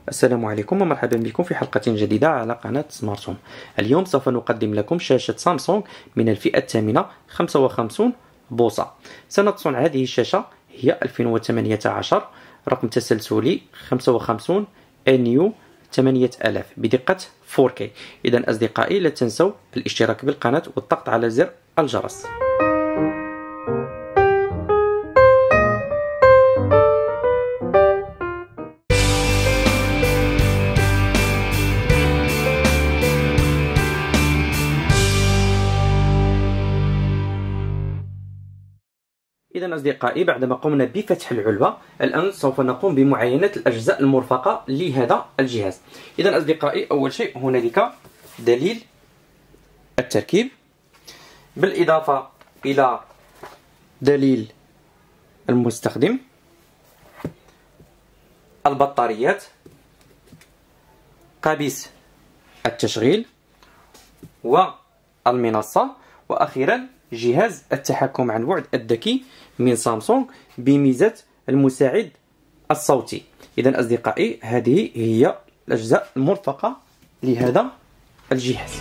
السلام عليكم ومرحبا بكم في حلقة جديدة على قناة سمارت هوم. اليوم سوف نقدم لكم شاشة سامسونج من الفئة الثامنة 55 بوصة. سنة صنع هذه الشاشة هي 2018، رقم تسلسلي 55 NU 8000 بدقة 4K. إذا أصدقائي لا تنسوا الاشتراك بالقناة والضغط على زر الجرس. إذا أصدقائي بعدما قمنا بفتح العلبة، الآن سوف نقوم بمعاينة الأجزاء المرفقة لهذا الجهاز. إذا أصدقائي أول شيء هنالك دليل التركيب، بالإضافة إلى دليل المستخدم، البطاريات، قابس التشغيل والمنصة، وأخيرا جهاز التحكم عن بعد الذكي من سامسونج بميزة المساعد الصوتي. إذا أصدقائي هذه هي الأجزاء المرفقة لهذا الجهاز.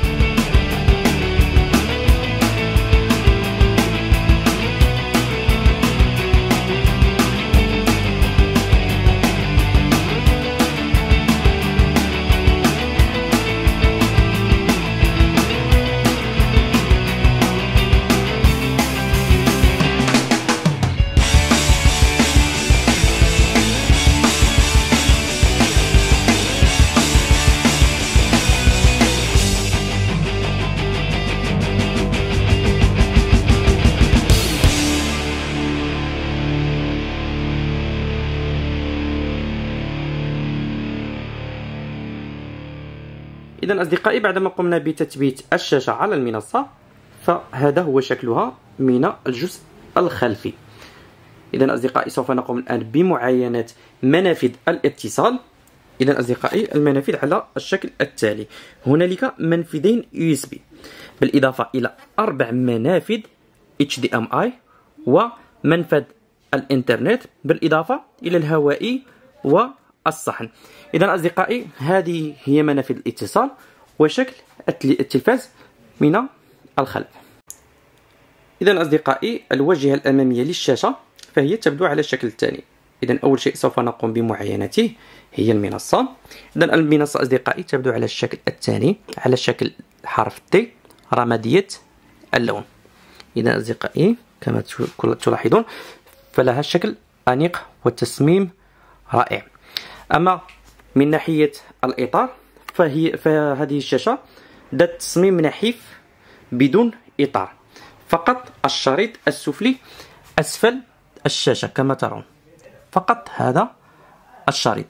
إذا أصدقائي بعدما قمنا بتثبيت الشاشة على المنصة، فهذا هو شكلها من الجزء الخلفي. إذا أصدقائي سوف نقوم الآن بمعاينة منافذ الاتصال. إذا أصدقائي المنافذ على الشكل التالي: هنالك منفذين USB، بالإضافة إلى 4 منافذ HDMI ومنفذ الإنترنت، بالإضافة إلى الهوائي والصحن. إذا أصدقائي هذه هي منافذ الاتصال وشكل التلفاز من الخلف. إذا أصدقائي الواجهة الأمامية للشاشة فهي تبدو على الشكل التالي. إذا أول شيء سوف نقوم بمعاينته هي المنصة. إذا المنصة أصدقائي تبدو على الشكل الثاني، على شكل حرف T رمادية اللون. إذا أصدقائي كما تلاحظون فلها شكل أنيق وتصميم رائع. أما من ناحية الإطار فهذه الشاشة ذات تصميم نحيف بدون إطار، فقط الشريط السفلي أسفل الشاشة كما ترون، فقط هذا الشريط.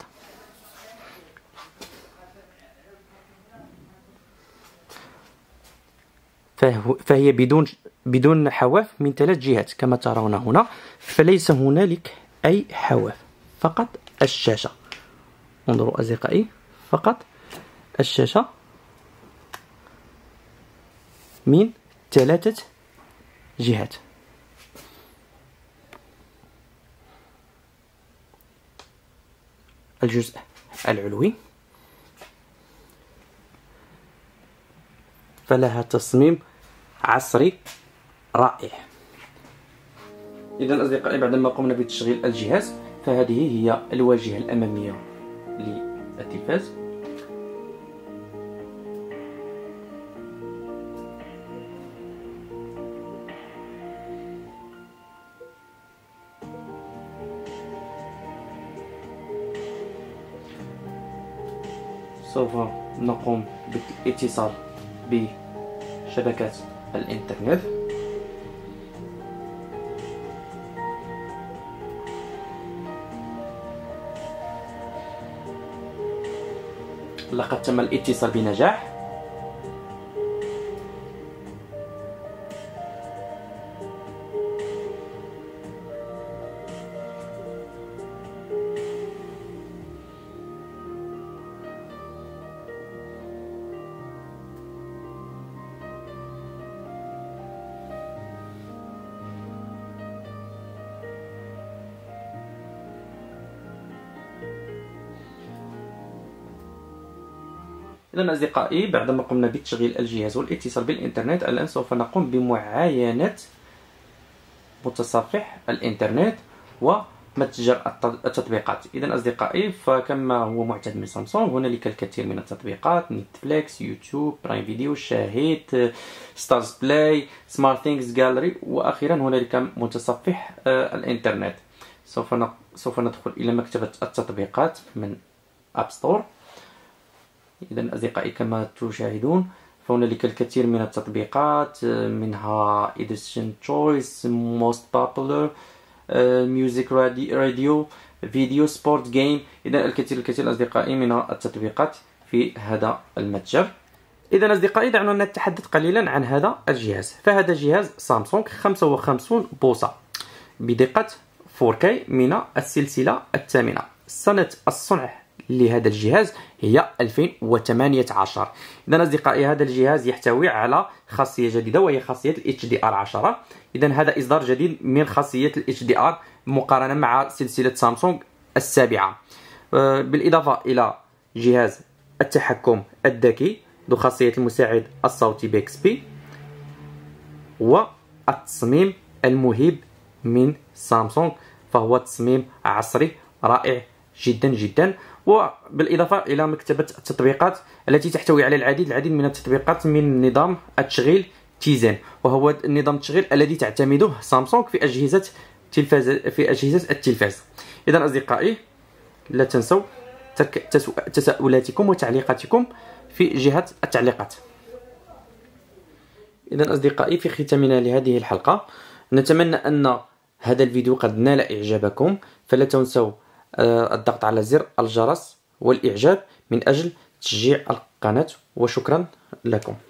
فهي بدون حواف من 3 جهات كما ترون هنا، فليس هنالك أي حواف، فقط الشاشة. انظروا أصدقائي، فقط الشاشة من 3 جهات. الجزء العلوي فلها تصميم عصري رائع. إذا أصدقائي بعدما قمنا بتشغيل الجهاز فهذه هي الواجهة الأمامية للتلفاز. سوف نقوم بالاتصال بشبكة الإنترنت. لقد تم الاتصال بنجاح. إذا أصدقائي بعدما قمنا بتشغيل الجهاز والاتصال بالإنترنت، الآن سوف نقوم بمعاينة متصفح الإنترنت ومتجر التطبيقات. إذا أصدقائي، فكما هو معتاد من سامسونج، هنالك الكثير من التطبيقات: نتفليكس، يوتيوب، برايم فيديو، شاهد، ستارز بلاي، سمارت ثينكس، جاليري، وأخيرا هنالك متصفح الإنترنت. سوف ندخل إلى مكتبة التطبيقات من أب ستور. إذا أصدقائي، كما تشاهدون فهنالك الكثير من التطبيقات، منها Edition Choice، Most Popular، Music Radio، فيديو، سبورت، جيم. إذا الكثير أصدقائي من التطبيقات في هذا المتجر. إذا أصدقائي، دعونا نتحدث قليلا عن هذا الجهاز. فهذا جهاز سامسونج 55 بوصة بدقة 4K من السلسلة الثامنة. سنة الصنع لهذا الجهاز هي 2018. إذا أصدقائي، هذا الجهاز يحتوي على خاصية جديدة وهي خاصية HDR10. إذا هذا إصدار جديد من خاصية HDR مقارنة مع سلسلة سامسونج السابعة. بالإضافة إلى جهاز التحكم الذكي ذو خاصية المساعد الصوتي بيكسبي، والتصميم المهيب من سامسونج، فهو تصميم عصري رائع جدا جدا. وبالإضافة إلى مكتبة التطبيقات التي تحتوي على العديد من التطبيقات من نظام التشغيل تيزن، وهو نظام التشغيل الذي تعتمده سامسونج في أجهزة التلفاز. إذا أصدقائي، لا تنسوا تساؤلاتكم وتعليقاتكم في جهة التعليقات. إذا أصدقائي، في ختامنا لهذه الحلقة، نتمنى أن هذا الفيديو قد نال إعجابكم، فلا تنسوا الضغط على زر الجرس والإعجاب من أجل تشجيع القناة، وشكرا لكم.